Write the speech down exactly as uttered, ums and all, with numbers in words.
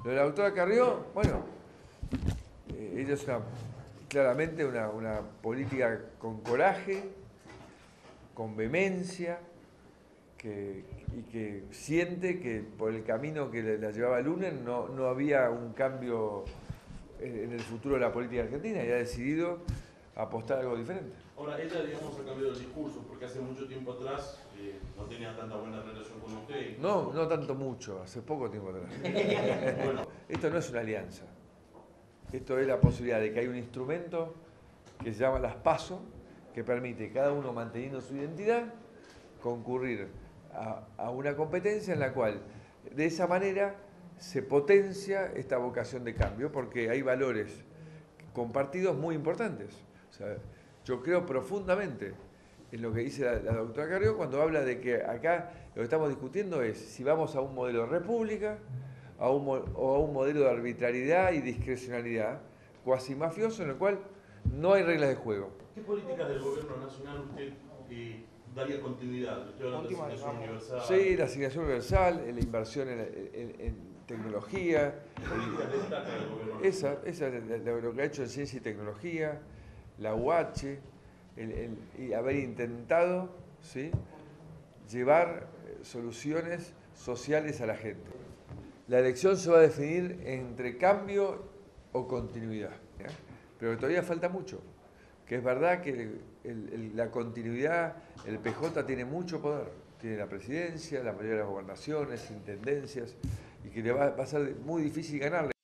Lo de la doctora Carrió, bueno, eh, ella es una, claramente una, una política con coraje, con vehemencia, que, y que siente que por el camino que la llevaba Lunen no, no había un cambio en el futuro de la política argentina y ha decidido apostar a algo diferente. Ahora, ella, digamos, ha cambiado el discurso, porque hace mucho tiempo atrás eh, no tenía tanta buena relación con usted. Incluso... No, no tanto mucho, hace poco tiempo atrás. Bueno, esto no es una alianza. Esto es la posibilidad de que hay un instrumento que se llama las PASO, que permite, cada uno manteniendo su identidad, concurrir a, a una competencia en la cual, de esa manera, se potencia esta vocación de cambio, porque hay valores compartidos muy importantes. O sea, yo creo profundamente en lo que dice la, la doctora Carrió cuando habla de que acá lo que estamos discutiendo es si vamos a un modelo de república a un, o a un modelo de arbitrariedad y discrecionalidad cuasi mafioso en el cual no hay reglas de juego. ¿Qué políticas del gobierno nacional usted eh, daría continuidad? Usted habla de la asignación universal. Sí, la asignación universal, la inversión en, en, en tecnología. ¿Qué políticas destaca del gobierno esa, esa es lo que ha hecho en ciencia y tecnología, la U H, el, el, y haber intentado, ¿sí?, llevar soluciones sociales a la gente. La elección se va a definir entre cambio o continuidad, ¿ya? Pero todavía falta mucho, que es verdad que el, el, la continuidad, el P J tiene mucho poder, tiene la presidencia, la mayoría de las gobernaciones, intendencias, y que le va, va a ser muy difícil ganarle.